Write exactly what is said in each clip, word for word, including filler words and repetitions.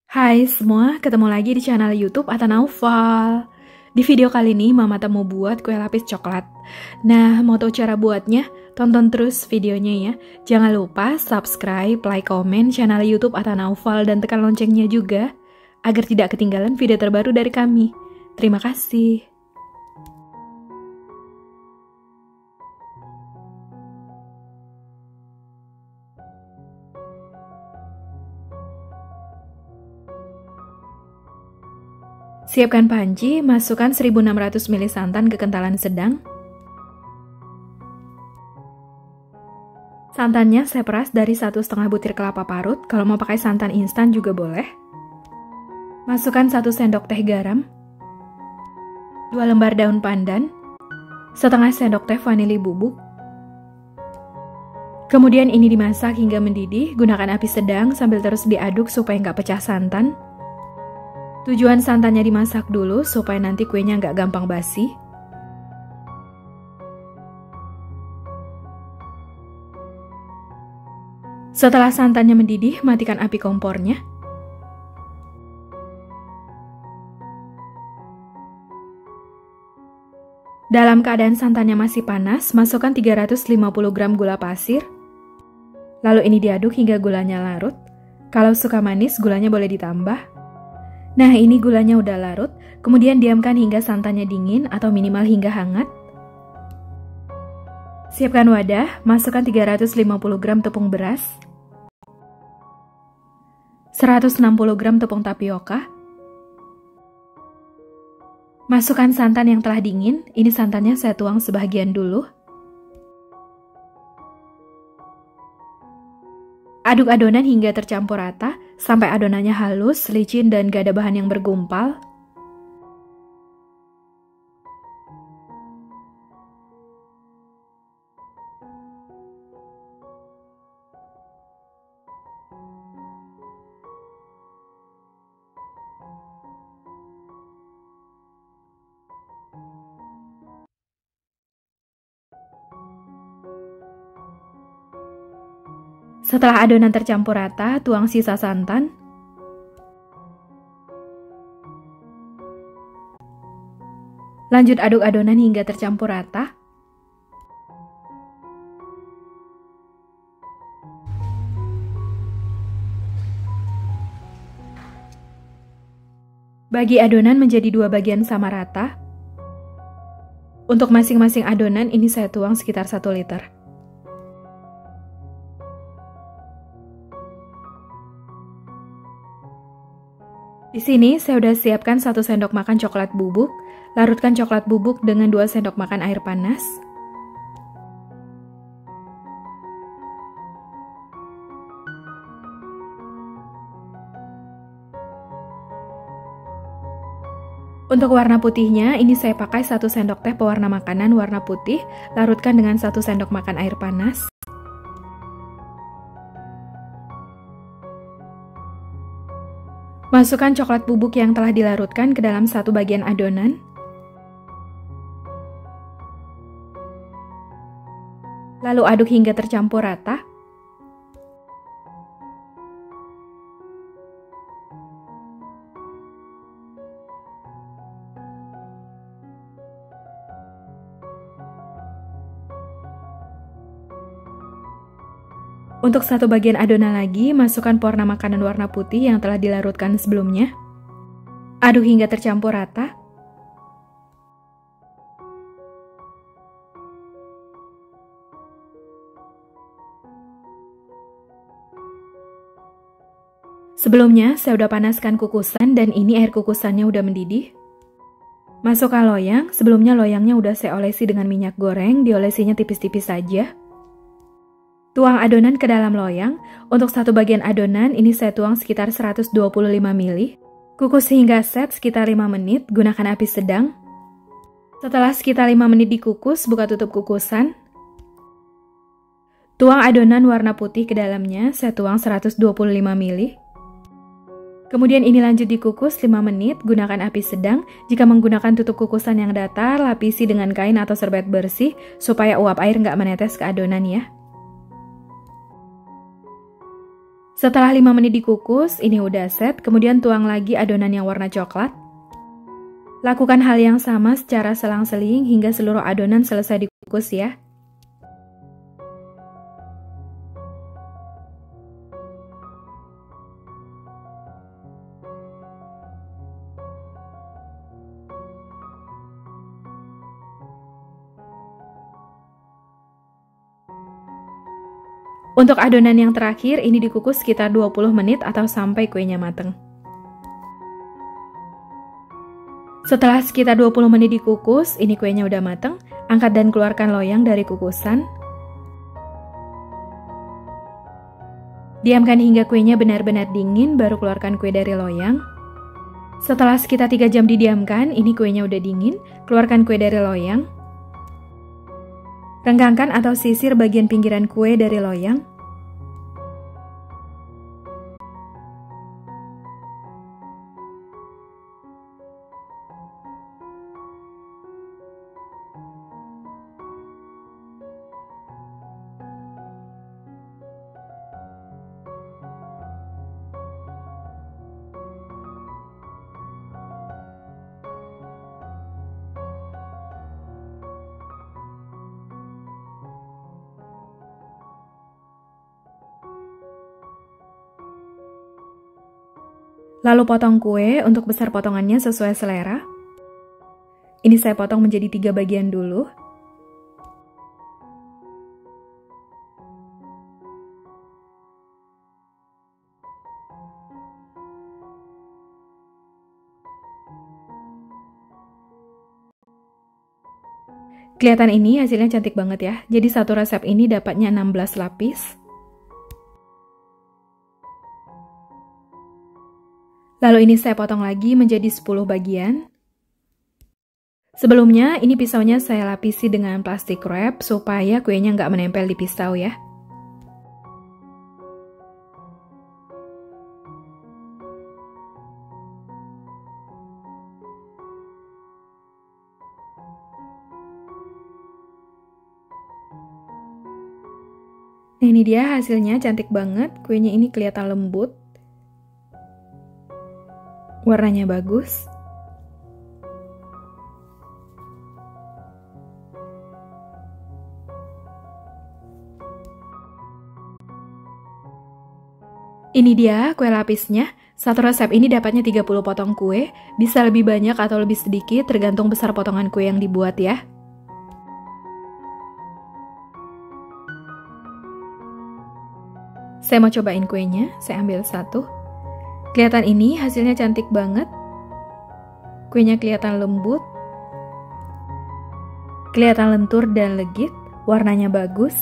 Hai semua, ketemu lagi di channel YouTube Atta Naufal. Di video kali ini Mama Atta mau buat kue lapis coklat. Nah, mau tahu cara buatnya? Tonton terus videonya ya. Jangan lupa subscribe, like, komen channel YouTube Atta Naufal dan tekan loncengnya juga agar tidak ketinggalan video terbaru dari kami. Terima kasih. Siapkan panci, masukkan seribu enam ratus mililiter santan kekentalan sedang. Santannya saya peras dari satu setengah butir kelapa parut, kalau mau pakai santan instan juga boleh. Masukkan satu sendok teh garam, dua lembar daun pandan, setengah sendok teh vanili bubuk. Kemudian ini dimasak hingga mendidih, gunakan api sedang sambil terus diaduk supaya nggak pecah santan. Tujuan santannya dimasak dulu supaya nanti kuenya nggak gampang basi. Setelah santannya mendidih, matikan api kompornya. Dalam keadaan santannya masih panas, masukkan tiga ratus lima puluh gram gula pasir. Lalu ini diaduk hingga gulanya larut. Kalau suka manis, gulanya boleh ditambah. Nah, ini gulanya udah larut, kemudian diamkan hingga santannya dingin atau minimal hingga hangat. Siapkan wadah, masukkan tiga ratus lima puluh gram tepung beras, seratus enam puluh gram tepung tapioka. Masukkan santan yang telah dingin, ini santannya saya tuang sebagian dulu. Aduk adonan hingga tercampur rata, sampai adonannya halus, licin, dan gak ada bahan yang bergumpal. Setelah adonan tercampur rata, tuang sisa santan. Lanjut aduk adonan hingga tercampur rata. Bagi adonan menjadi dua bagian sama rata. Untuk masing-masing adonan ini saya tuang sekitar satu liter. Di sini saya udah siapkan satu sendok makan coklat bubuk. Larutkan coklat bubuk dengan dua sendok makan air panas. Untuk warna putihnya, ini saya pakai satu sendok teh pewarna makanan warna putih. Larutkan dengan satu sendok makan air panas. Masukkan coklat bubuk yang telah dilarutkan ke dalam satu bagian adonan. Lalu aduk hingga tercampur rata. Untuk satu bagian adonan lagi, masukkan pewarna makanan warna putih yang telah dilarutkan sebelumnya. Aduk hingga tercampur rata. Sebelumnya, saya udah panaskan kukusan dan ini air kukusannya udah mendidih. Masukkan loyang, sebelumnya loyangnya udah saya olesi dengan minyak goreng, diolesinya tipis-tipis saja. Tuang adonan ke dalam loyang. Untuk satu bagian adonan ini saya tuang sekitar seratus dua puluh lima mililiter. Kukus hingga set sekitar lima menit, gunakan api sedang. Setelah sekitar lima menit dikukus, buka tutup kukusan. Tuang adonan warna putih ke dalamnya, saya tuang seratus dua puluh lima mililiter. Kemudian ini lanjut dikukus lima menit, gunakan api sedang. Jika menggunakan tutup kukusan yang datar, lapisi dengan kain atau serbet bersih supaya uap air nggak menetes ke adonan ya. Setelah lima menit dikukus, ini udah set, kemudian tuang lagi adonan yang warna coklat. Lakukan hal yang sama secara selang-seling hingga seluruh adonan selesai dikukus ya. Untuk adonan yang terakhir, ini dikukus sekitar dua puluh menit atau sampai kuenya mateng. Setelah sekitar dua puluh menit dikukus, ini kuenya udah mateng. Angkat dan keluarkan loyang dari kukusan. Diamkan hingga kuenya benar-benar dingin, baru keluarkan kue dari loyang. Setelah sekitar tiga jam didiamkan, ini kuenya udah dingin. Keluarkan kue dari loyang. Renggangkan atau sisir bagian pinggiran kue dari loyang. Lalu potong kue untuk besar potongannya sesuai selera. Ini saya potong menjadi tiga bagian dulu. Kelihatan ini hasilnya cantik banget ya. Jadi satu resep ini dapatnya enam belas lapis. Lalu ini saya potong lagi menjadi sepuluh bagian. Sebelumnya, ini pisaunya saya lapisi dengan plastik wrap supaya kuenya nggak menempel di pisau ya. Nah, ini dia hasilnya cantik banget. Kuenya ini kelihatan lembut. Warnanya bagus. Ini dia kue lapisnya. Satu resep ini dapatnya tiga puluh potong kue. Bisa lebih banyak atau lebih sedikit tergantung besar potongan kue yang dibuat ya. Saya mau cobain kuenya. Saya ambil satu. Kelihatan ini hasilnya cantik banget. Kuenya kelihatan lembut. Kelihatan lentur dan legit. Warnanya bagus.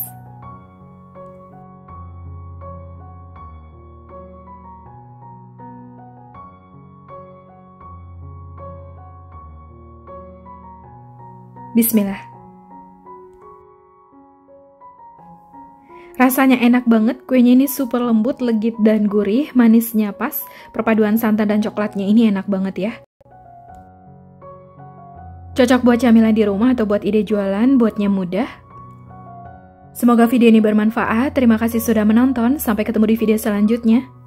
Bismillah. Rasanya enak banget, kuenya ini super lembut, legit, dan gurih, manisnya pas, perpaduan santan dan coklatnya ini enak banget ya. Cocok buat camilan di rumah atau buat ide jualan, buatnya mudah. Semoga video ini bermanfaat, terima kasih sudah menonton, sampai ketemu di video selanjutnya.